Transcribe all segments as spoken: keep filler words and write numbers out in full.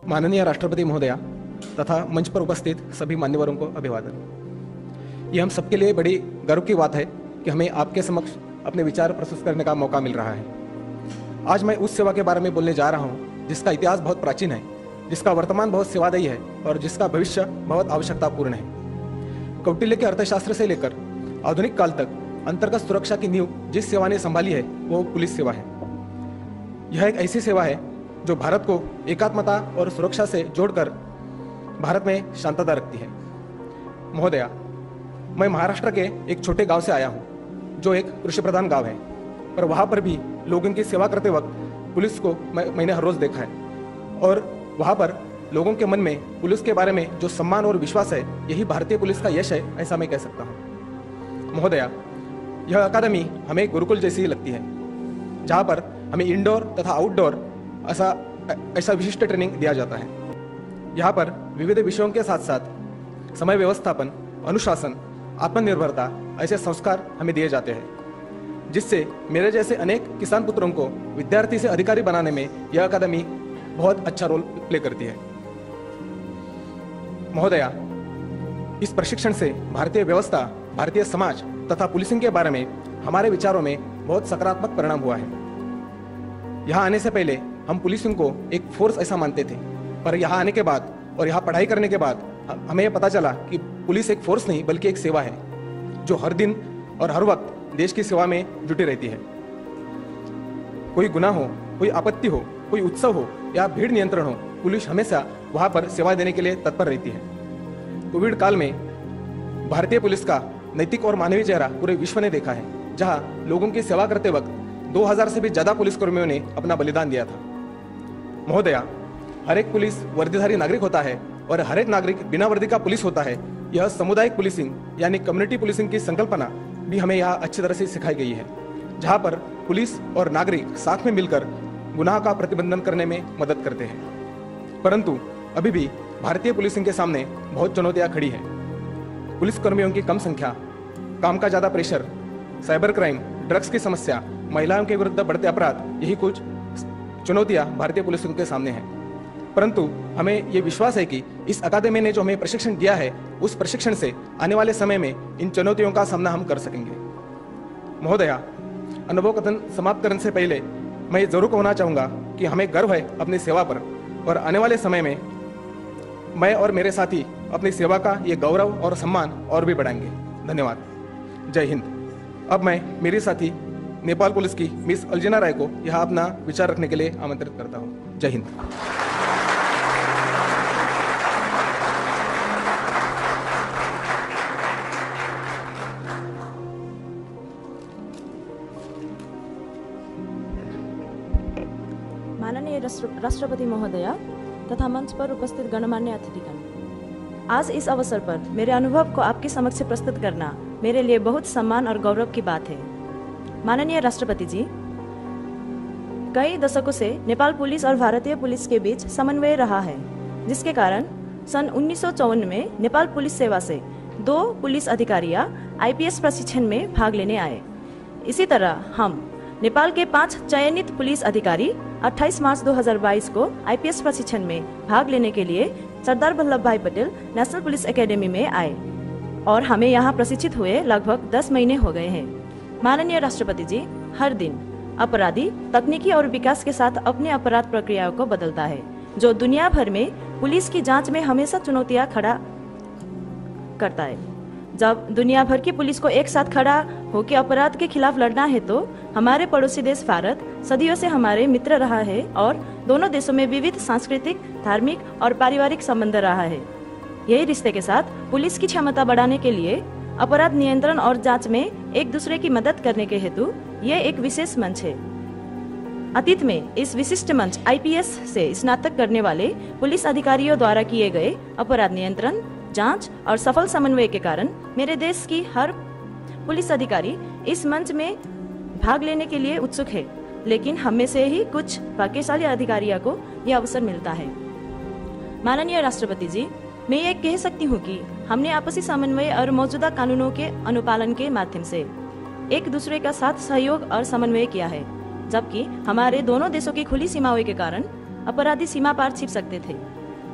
माननीय राष्ट्रपति महोदया तथा मंच पर उपस्थित सभी मान्यवरों को अभिवादन। ये हम सबके लिए बड़ी गर्व की बात है कि हमें आपके समक्ष अपने विचार प्रस्तुत करने का मौका मिल रहा है। आज मैं उस सेवा के बारे में बोलने जा रहा हूँ जिसका इतिहास बहुत प्राचीन है, जिसका वर्तमान बहुत सेवादायी है और जिसका भविष्य बहुत आवश्यकतापूर्ण है। कौटिल्य के अर्थशास्त्र से लेकर आधुनिक काल तक अंतर्गत सुरक्षा की नींव जिस सेवा ने संभाली है वो पुलिस सेवा है। यह एक ऐसी सेवा है जो भारत को एकात्मता और सुरक्षा से जोड़कर भारत में शांतता रखती है। महोदया, मैं महाराष्ट्र के एक छोटे गांव से आया हूं जो एक कृषि प्रधान गांव है, पर वहां पर भी लोगों की सेवा करते वक्त पुलिस को मैं, मैंने हर रोज देखा है और वहां पर लोगों के मन में पुलिस के बारे में जो सम्मान और विश्वास है, यही भारतीय पुलिस का यश है, ऐसा मैं कह सकता हूँ। महोदया, यह अकादमी हमें गुरुकुल जैसी लगती है, जहाँ पर हमें इंडोर तथा आउटडोर ऐसा ऐसा विशिष्ट ट्रेनिंग दिया जाता है। यहाँ पर विविध विषयों के साथ साथ समय व्यवस्थापन, अनुशासन, आत्मनिर्भरता ऐसे संस्कार हमें दिए जाते हैं, जिससे मेरे जैसे अनेक किसान पुत्रों को विद्यार्थी से अधिकारी बनाने में यह अकादमी बहुत अच्छा रोल प्ले करती है। महोदया, इस प्रशिक्षण से भारतीय व्यवस्था, भारतीय समाज तथा पुलिसिंग के बारे में हमारे विचारों में बहुत सकारात्मक परिणाम हुआ है। यहाँ आने से पहले हम पुलिसिंग को एक फोर्स ऐसा मानते थे, पर यहाँ आने के बाद और यहाँ पढ़ाई करने के बाद हमें यह पता चला कि पुलिस एक फोर्स नहीं बल्कि एक सेवा है, जो हर दिन और हर वक्त देश की सेवा में जुटी रहती है। कोई गुनाह हो, कोई आपत्ति हो, कोई उत्सव हो या भीड़ नियंत्रण हो, पुलिस हमेशा वहाँ पर सेवा देने के लिए तत्पर रहती है। कोविड काल में भारतीय पुलिस का नैतिक और मानवीय चेहरा पूरे विश्व ने देखा है, जहाँ लोगों की सेवा करते वक्त दो हज़ार से भी ज्यादा पुलिसकर्मियों ने अपना बलिदान दिया था। महोदया, हर एक पुलिस वर्दीधारी नागरिक होता है और हर एक नागरिक बिना वर्दी का पुलिस होता है। यह सामुदायिक पुलिसिंग यानी कम्युनिटी पुलिसिंग की संकल्पना भी हमें यहाँ अच्छी तरह से सिखाई गई है, जहाँ पर पुलिस और नागरिक साथ में मिलकर गुनाह का प्रतिबंधन करने में मदद करते हैं। परंतु अभी भी भारतीय पुलिसिंग के सामने बहुत चुनौतियाँ खड़ी हैं। पुलिसकर्मियों की कम संख्या, काम का ज़्यादा प्रेशर, साइबर क्राइम, ड्रग्स की समस्या, महिलाओं के विरुद्ध बढ़ते अपराध, यही कुछ चुनौतियां भारतीय पुलिस के सामने हैं। परंतु हमें ये विश्वास है कि इस अकादमी ने जो हमें प्रशिक्षण दिया है, उस प्रशिक्षण से आने वाले समय में इन चुनौतियों का सामना हम कर सकेंगे। महोदया, अनुभव कथन समाप्त करने से पहले मैं ये जरूर कहना चाहूँगा कि हमें गर्व है अपनी सेवा पर और आने वाले समय में मैं और मेरे साथी अपनी सेवा का ये गौरव और सम्मान और भी बढ़ाएंगे। धन्यवाद। जय हिंद। अब मैं मेरी साथी नेपाल पुलिस की मिस अल्जिना राय को यहाँ अपना विचार रखने के लिए आमंत्रित करता हूँ। जय हिंद। माननीय राष्ट्रपति महोदया तथा मंच पर उपस्थित गणमान्य अतिथिगण, आज इस अवसर पर मेरे अनुभव को आपके समक्ष प्रस्तुत करना मेरे लिए बहुत सम्मान और गौरव की बात है। माननीय राष्ट्रपति जी, कई दशकों से नेपाल पुलिस और भारतीय पुलिस के बीच समन्वय रहा है, जिसके कारण सन उन्नीस सौ चौवन में नेपाल पुलिस सेवा से दो पुलिस अधिकारियां आई पी एस प्रशिक्षण में भाग लेने आए। इसी तरह हम नेपाल के पांच चयनित पुलिस अधिकारी अट्ठाईस मार्च दो हज़ार बाईस को आई पी एस प्रशिक्षण में भाग लेने के लिए सरदार वल्लभ भाई पटेल नेशनल पुलिस एकेडमी में आए और हमें यहाँ प्रशिक्षित हुए लगभग दस महीने हो गए हैं। माननीय राष्ट्रपति जी, हर दिन अपराधी तकनीकी और विकास के साथ अपने अपराध प्रक्रियाओं को बदलता है, जो दुनिया भर में पुलिस की जांच में हमेशा चुनौतियां खड़ा करता है। जब दुनिया भर की पुलिस को एक साथ खड़ा होकर अपराध के खिलाफ लड़ना है, तो हमारे पड़ोसी देश भारत सदियों से हमारे मित्र रहा है और दोनों देशों में विविध सांस्कृतिक, धार्मिक और पारिवारिक संबंध रहा है। यही रिश्ते के साथ पुलिस की क्षमता बढ़ाने के लिए अपराध नियंत्रण और जांच में एक दूसरे की मदद करने के हेतु ये एक विशेष मंच है। अतीत में इस विशिष्ट मंच आई पी एस से स्नातक करने वाले पुलिस अधिकारियों द्वारा किए गए अपराध नियंत्रण, जांच और सफल समन्वय के कारण मेरे देश की हर पुलिस अधिकारी इस मंच में भाग लेने के लिए उत्सुक है, लेकिन हम में से ही कुछ भाग्यशाली अधिकारियों को यह अवसर मिलता है। माननीय राष्ट्रपति जी, मैं ये कह सकती हूँ कि हमने आपसी समन्वय और मौजूदा कानूनों के अनुपालन के माध्यम से एक दूसरे का साथ सहयोग और समन्वय किया है, जबकि हमारे दोनों देशों की खुली सीमाओं के कारण अपराधी सीमा पार छिप सकते थे।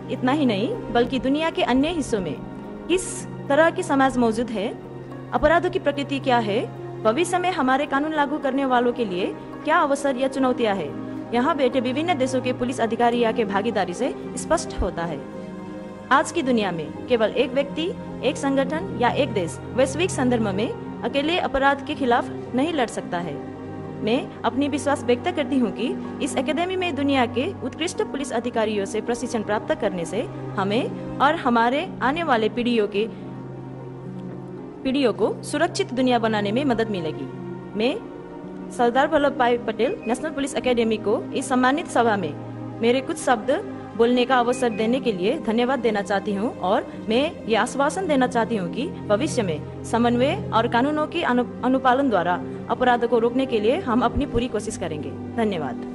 इतना ही नहीं बल्कि दुनिया के अन्य हिस्सों में किस तरह की समाज मौजूद है, अपराधों की प्रकृति क्या है, भविष्य में हमारे कानून लागू करने वालों के लिए क्या अवसर या चुनौतियां हैं, यहाँ बैठे विभिन्न देशों के पुलिस अधिकारियों के भागीदारी से स्पष्ट होता है। आज की दुनिया में केवल एक व्यक्ति, एक संगठन या एक देश वैश्विक संदर्भ में अकेले अपराध के खिलाफ नहीं लड़ सकता है। मैं अपनी विश्वास व्यक्त करती हूँ कि इस एकेडमी में दुनिया के उत्कृष्ट पुलिस अधिकारियों से प्रशिक्षण प्राप्त करने से हमें और हमारे आने वाले पीढ़ियों के पीढ़ियों को सुरक्षित दुनिया बनाने में मदद मिलेगी। मैं सरदार वल्लभ भाई पटेल नेशनल पुलिस एकेडमी को इस सम्मानित सभा में मेरे कुछ शब्द बोलने का अवसर देने के लिए धन्यवाद देना चाहती हूं और मैं ये आश्वासन देना चाहती हूं कि भविष्य में समन्वय और कानूनों की अनु, अनुपालन द्वारा अपराध को रोकने के लिए हम अपनी पूरी कोशिश करेंगे। धन्यवाद।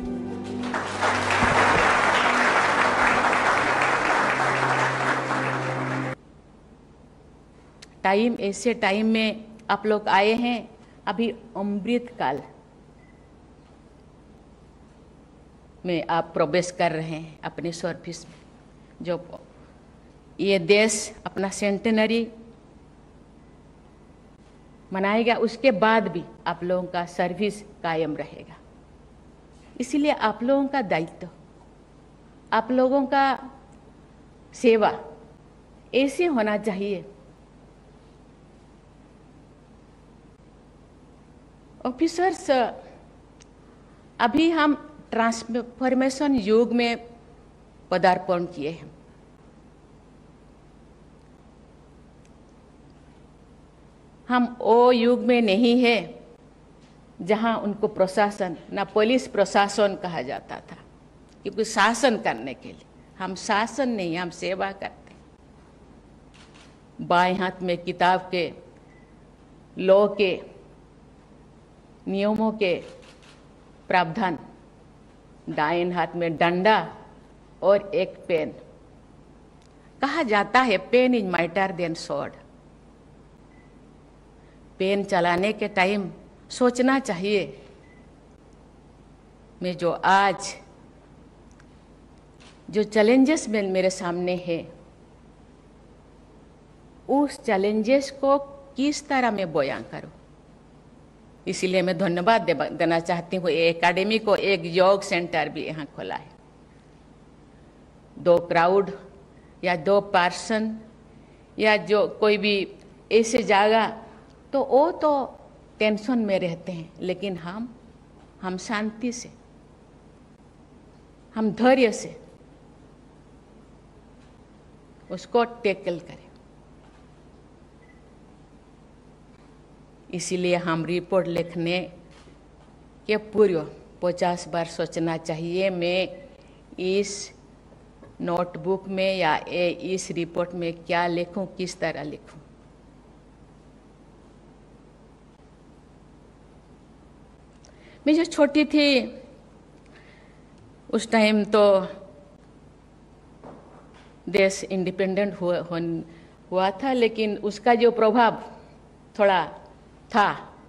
टाइम ऐसे टाइम में आप लोग आए हैं, अभी अमृत काल में आप प्रवेश कर रहे हैं अपने सर्विस में। जो ये देश अपना सेंटेनरी मनाएगा उसके बाद भी आप लोगों का सर्विस कायम रहेगा। इसीलिए आप लोगों का दायित्व, आप लोगों का सेवा ऐसे होना चाहिए। ऑफिसर्स, अभी हम ट्रांसफॉर्मेशन युग में पदार्पण किए हैं। हम वो युग में नहीं है जहां उनको प्रशासन ना पुलिस प्रशासन कहा जाता था, क्योंकि शासन करने के लिए हम शासन नहीं, हम सेवा करते। बाएं हाथ में किताब के लॉ के नियमों के प्रावधान, दाएं हाथ में डंडा और एक पेन। कहा जाता है pen is mightier than sword. Pen चलाने के टाइम सोचना चाहिए, मैं जो आज जो चैलेंजेस में मेरे सामने है, उस चैलेंजेस को किस तरह मैं बयां करूं। इसीलिए मैं धन्यवाद दे, देना चाहती हूँ एकेडमी को। एक योग सेंटर भी यहाँ खोला है। दो क्राउड या दो पर्सन या जो कोई भी ऐसे जगह, तो वो तो टेंशन में रहते हैं, लेकिन हम हम शांति से, हम धैर्य से उसको टैकल करें। इसीलिए हम रिपोर्ट लिखने के पूर्व पचास बार सोचना चाहिए, मैं इस नोटबुक में या इस रिपोर्ट में क्या लिखूं, किस तरह लिखूं। मैं जो छोटी थी उस टाइम तो देश इंडिपेंडेंट हुआ, हुआ था, लेकिन उसका जो प्रभाव थोड़ा था।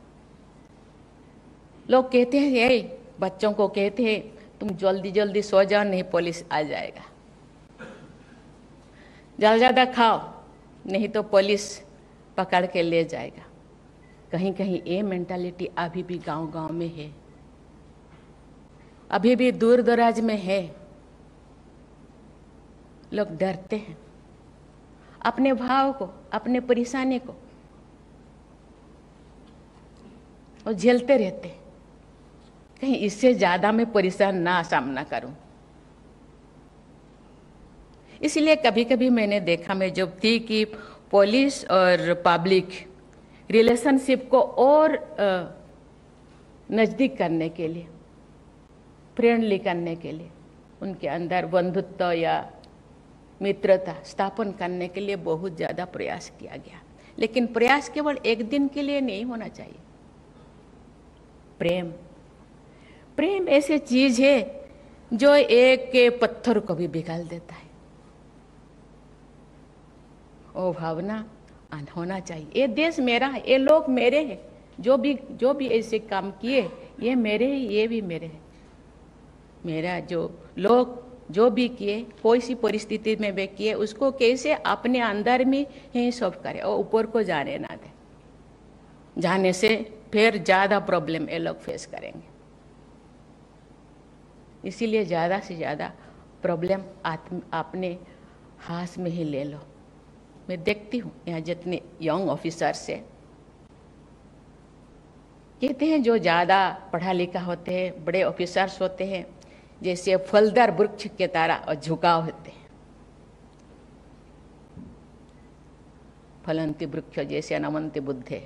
लोग कहते हैं, ये बच्चों को कहते हैं तुम जल्दी जल्दी सो जाओ, नहीं पुलिस आ जाएगा। ज्यादा ज्यादा खाओ, नहीं तो पुलिस पकड़ के ले जाएगा। कहीं कहीं ये मेंटालिटी अभी भी गांव गांव में है, अभी भी दूर दराज में है। लोग डरते हैं अपने भाव को, अपने परेशानी को, और झेलते रहते हैं। कहीं इससे ज्यादा मैं परेशान ना सामना करूं। इसलिए कभी कभी मैंने देखा, मैं जब थी, कि पुलिस और पब्लिक रिलेशनशिप को और नज़दीक करने के लिए, फ्रेंडली करने के लिए, उनके अंदर बंधुत्व या मित्रता स्थापन करने के लिए बहुत ज़्यादा प्रयास किया गया। लेकिन प्रयास केवल एक दिन के लिए नहीं होना चाहिए। प्रेम प्रेम ऐसी चीज है जो एक के पत्थर को भी पिघल देता है। वो भावना होना चाहिए। ये देश मेरा है, ये लोग मेरे हैं, जो भी जो भी ऐसे काम किए ये मेरे हैं, ये भी मेरे हैं। मेरा जो लोग जो भी किए, कोई सी परिस्थिति में भी किए, उसको कैसे अपने अंदर में ही सॉल्व करे और ऊपर को जाने ना दे। जाने से फिर ज़्यादा प्रॉब्लम ये लोग फेस करेंगे। इसीलिए ज़्यादा से ज़्यादा प्रॉब्लम अपने हाथ में ही ले लो। मैं देखती हूँ यहाँ जितने यंग ऑफिसर्स है, कहते हैं जो ज़्यादा पढ़ा लिखा होते हैं, बड़े ऑफिसर्स होते हैं, जैसे फलदार वृक्ष के तरह और झुकाव होते हैं, फलंती वृक्ष जैसे नमन्ति बुद्धे,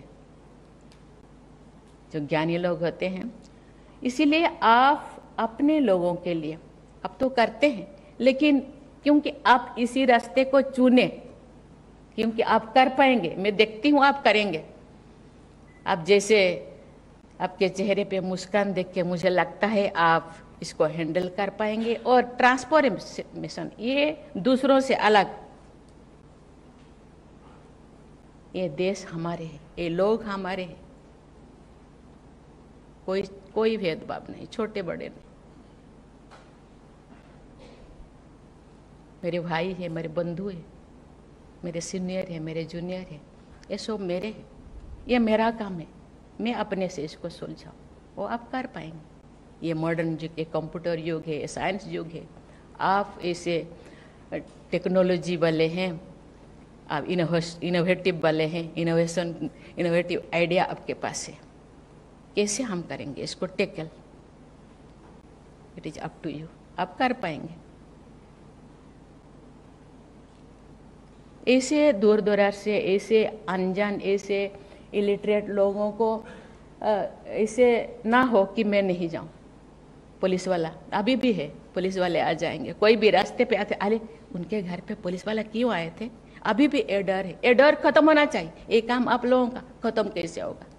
जो ज्ञानी लोग होते हैं। इसीलिए आप अपने लोगों के लिए अब तो करते हैं, लेकिन क्योंकि आप इसी रास्ते को चुने, क्योंकि आप कर पाएंगे, मैं देखती हूँ आप करेंगे। आप जैसे आपके चेहरे पे मुस्कान देख के मुझे लगता है आप इसको हैंडल कर पाएंगे। और ट्रांसफॉर्मेशन, ये दूसरों से अलग, ये देश हमारे हैं, ये लोग हमारे हैं, कोई कोई भेदभाव नहीं, छोटे बड़े नहीं। मेरे भाई है, मेरे बंधु है, मेरे सीनियर है, मेरे जूनियर है, ये सब मेरे हैं। ये मेरा काम है, मैं अपने से इसको सुलझाऊँ, वो आप कर पाएंगे। ये मॉडर्न युग, ये कंप्यूटर युग है, ये साइंस युग है। आप ऐसे टेक्नोलॉजी वाले हैं, आप इनोवेटिव वाले हैं, इनोवेशन इनोवेटिव आइडिया आपके पास है। कैसे हम करेंगे इसको tackle, it is up to you, आप कर पाएंगे। ऐसे दूर दराज से, ऐसे अनजान, ऐसे इलिटरेट लोगों को ऐसे ना हो कि मैं नहीं जाऊं। पुलिस वाला अभी भी है, पुलिस वाले आ जाएंगे, कोई भी रास्ते पे आते, अरे उनके घर पे पुलिस वाला क्यों आए थे, अभी भी ये डर है। ये डर खत्म होना चाहिए। ये काम आप लोगों का खत्म कैसे होगा?